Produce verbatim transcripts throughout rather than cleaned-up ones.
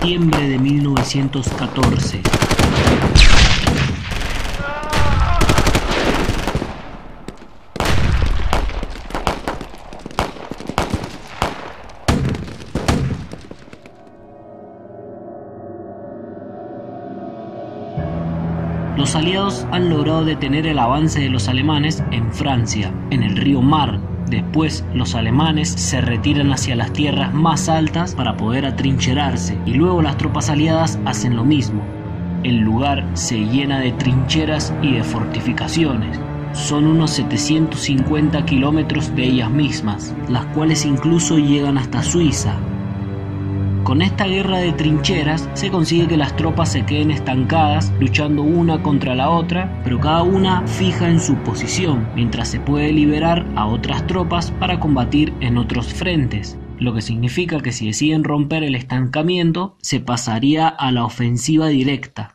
septiembre de mil novecientos catorce. Los aliados han logrado detener el avance de los alemanes en Francia, en el río Marne. Después, los alemanes se retiran hacia las tierras más altas para poder atrincherarse, y luego las tropas aliadas hacen lo mismo. El lugar se llena de trincheras y de fortificaciones. Son unos setecientos cincuenta kilómetros de ellas mismas, las cuales incluso llegan hasta Suiza. Con esta guerra de trincheras se consigue que las tropas se queden estancadas, luchando una contra la otra, pero cada una fija en su posición, mientras se puede liberar a otras tropas para combatir en otros frentes, lo que significa que si deciden romper el estancamiento, se pasaría a la ofensiva directa.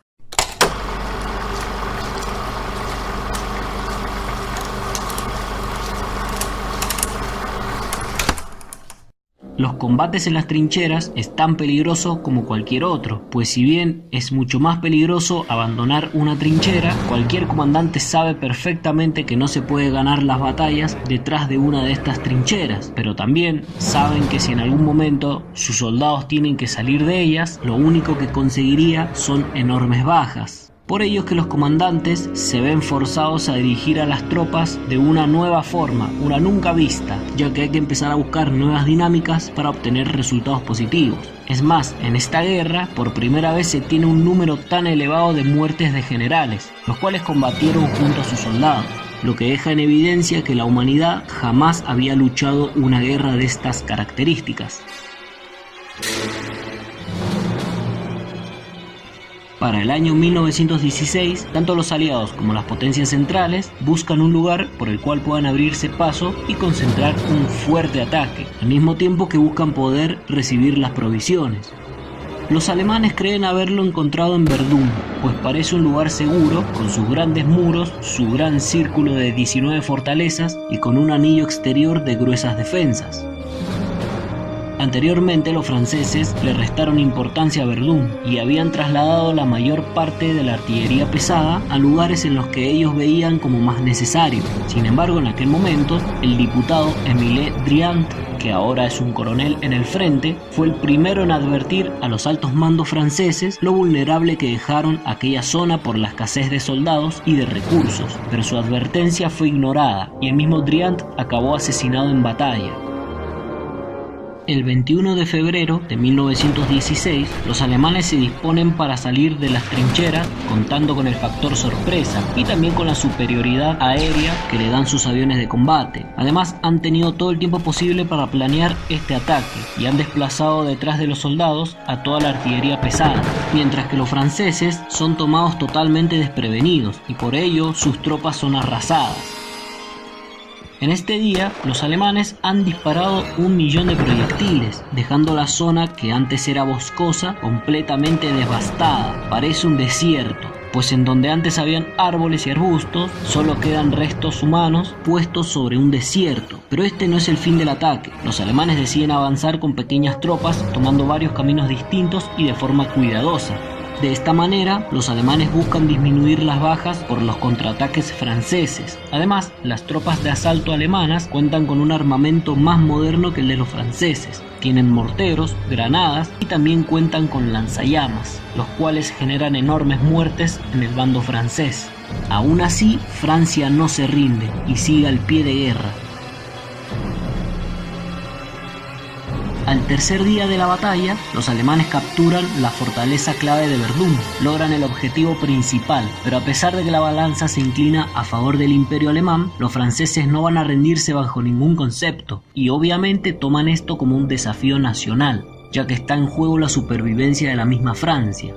Los combates en las trincheras es tan peligroso como cualquier otro, pues si bien es mucho más peligroso abandonar una trinchera, cualquier comandante sabe perfectamente que no se puede ganar las batallas detrás de una de estas trincheras, pero también saben que si en algún momento sus soldados tienen que salir de ellas, lo único que conseguiría son enormes bajas. Por ello es que los comandantes se ven forzados a dirigir a las tropas de una nueva forma, una nunca vista, ya que hay que empezar a buscar nuevas dinámicas para obtener resultados positivos. Es más, en esta guerra, por primera vez se tiene un número tan elevado de muertes de generales, los cuales combatieron junto a sus soldados, lo que deja en evidencia que la humanidad jamás había luchado una guerra de estas características. Para el año mil novecientos dieciséis, tanto los aliados como las potencias centrales buscan un lugar por el cual puedan abrirse paso y concentrar un fuerte ataque, al mismo tiempo que buscan poder recibir las provisiones. Los alemanes creen haberlo encontrado en Verdún, pues parece un lugar seguro, con sus grandes muros, su gran círculo de diecinueve fortalezas y con un anillo exterior de gruesas defensas. Anteriormente los franceses le restaron importancia a Verdún y habían trasladado la mayor parte de la artillería pesada a lugares en los que ellos veían como más necesario. Sin embargo, en aquel momento, el diputado Émile Driant, que ahora es un coronel en el frente, fue el primero en advertir a los altos mandos franceses lo vulnerable que dejaron aquella zona por la escasez de soldados y de recursos, pero su advertencia fue ignorada y el mismo Driant acabó asesinado en batalla. El veintiuno de febrero de mil novecientos dieciséis, los alemanes se disponen para salir de las trincheras, contando con el factor sorpresa y también con la superioridad aérea que le dan sus aviones de combate. Además, han tenido todo el tiempo posible para planear este ataque y han desplazado detrás de los soldados a toda la artillería pesada, mientras que los franceses son tomados totalmente desprevenidos y por ello sus tropas son arrasadas. En este día, los alemanes han disparado un millón de proyectiles, dejando la zona que antes era boscosa completamente devastada. Parece un desierto, pues en donde antes habían árboles y arbustos, solo quedan restos humanos puestos sobre un desierto. Pero este no es el fin del ataque. Los alemanes deciden avanzar con pequeñas tropas, tomando varios caminos distintos y de forma cuidadosa. De esta manera, los alemanes buscan disminuir las bajas por los contraataques franceses. Además, las tropas de asalto alemanas cuentan con un armamento más moderno que el de los franceses. Tienen morteros, granadas y también cuentan con lanzallamas, los cuales generan enormes muertes en el bando francés. Aún así, Francia no se rinde y sigue al pie de guerra. Al tercer día de la batalla, los alemanes capturan la fortaleza clave de Verdún, logran el objetivo principal, pero a pesar de que la balanza se inclina a favor del imperio alemán, los franceses no van a rendirse bajo ningún concepto, y obviamente toman esto como un desafío nacional, ya que está en juego la supervivencia de la misma Francia.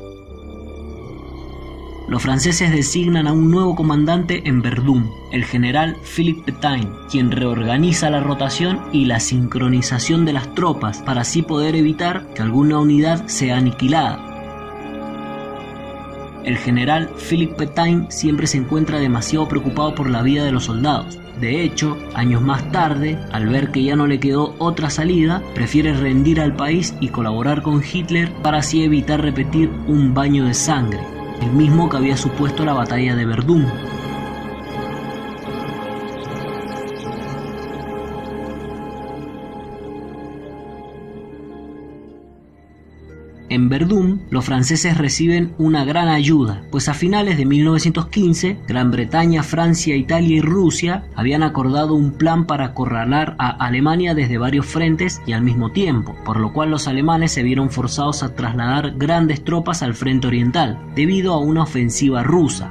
Los franceses designan a un nuevo comandante en Verdún, el general Philippe Pétain, quien reorganiza la rotación y la sincronización de las tropas para así poder evitar que alguna unidad sea aniquilada. El general Philippe Pétain siempre se encuentra demasiado preocupado por la vida de los soldados. De hecho, años más tarde, al ver que ya no le quedó otra salida, prefiere rendir al país y colaborar con Hitler para así evitar repetir un baño de sangre, el mismo que había supuesto la batalla de Verdún. En Verdún, los franceses reciben una gran ayuda, pues a finales de mil novecientos quince, Gran Bretaña, Francia, Italia y Rusia habían acordado un plan para acorralar a Alemania desde varios frentes y al mismo tiempo, por lo cual los alemanes se vieron forzados a trasladar grandes tropas al frente oriental, debido a una ofensiva rusa.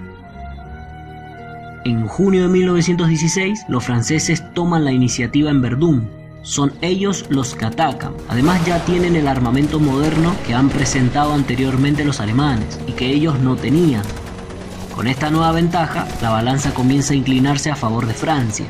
En junio de mil novecientos dieciséis, los franceses toman la iniciativa en Verdún. Son ellos los que atacan. Además ya tienen el armamento moderno que han presentado anteriormente los alemanes y que ellos no tenían. Con esta nueva ventaja, la balanza comienza a inclinarse a favor de Francia.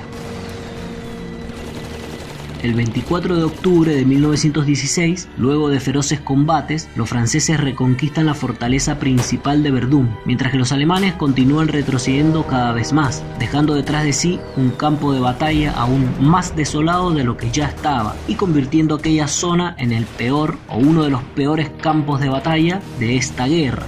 El veinticuatro de octubre de mil novecientos dieciséis, luego de feroces combates, los franceses reconquistan la fortaleza principal de Verdún, mientras que los alemanes continúan retrocediendo cada vez más, dejando detrás de sí un campo de batalla aún más desolado de lo que ya estaba, y convirtiendo aquella zona en el peor o uno de los peores campos de batalla de esta guerra.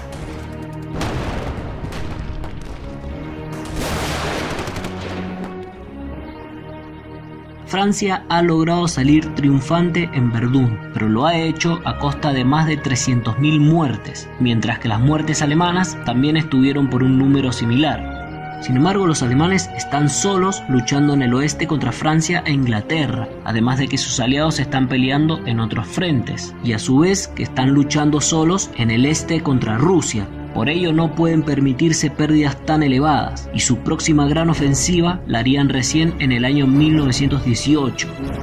Francia ha logrado salir triunfante en Verdún, pero lo ha hecho a costa de más de trescientas mil muertes, mientras que las muertes alemanas también estuvieron por un número similar. Sin embargo, los alemanes están solos luchando en el oeste contra Francia e Inglaterra, además de que sus aliados están peleando en otros frentes, y a su vez que están luchando solos en el este contra Rusia. Por ello no pueden permitirse pérdidas tan elevadas, y su próxima gran ofensiva la harían recién en el año mil novecientos dieciocho.